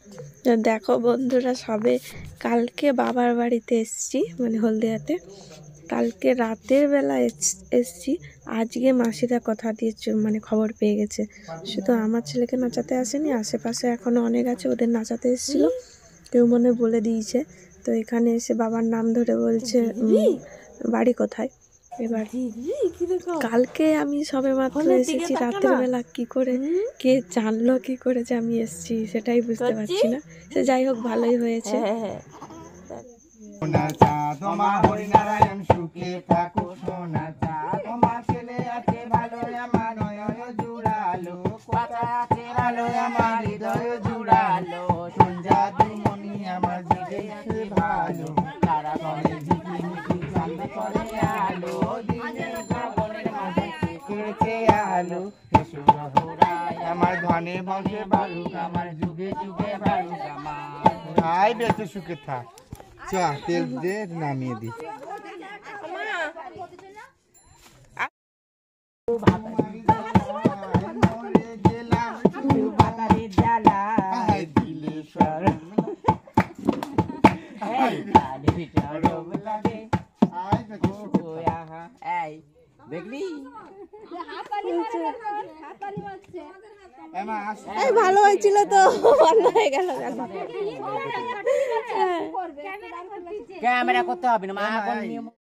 দেখো বন্ধুরা, সবে কালকে বাবার বাড়িতে এসছি, মানে হলদিয়াতে। কালকে রাতের বেলা এসছি। আজকে মাসিরা কথা দিয়ে মানে খবর পেয়ে গেছে। শুধু আমার ছেলেকে নাচাতে আসেনি, আশেপাশে এখনো অনেক আছে, ওদের নাচাতে এসেছিল। কেউ মনে বলে দিয়েছে। তো এখানে এসে বাবার নাম ধরে বলছে বাড়ি কোথায়। এবার কালকে আমি সবে মাত্র এসেছি রাতের বেলা, কি করে কে জানলো কি করে যে আমি এসেছি সেটাই বুঝতে পারছি না। সে যাই হোক, ভালোই হয়েছে। আমার ধনে বংশে বালুক, আমার যুগে যুগে বালুক, আমার বেঁচে সুখে থাক। চ তেল দিয়ে নামিয়ে দি। দেখলি ভালো হয়েছিল তো, বন্ধ হয়ে গেল। ক্যামেরা করতে হবে না মা।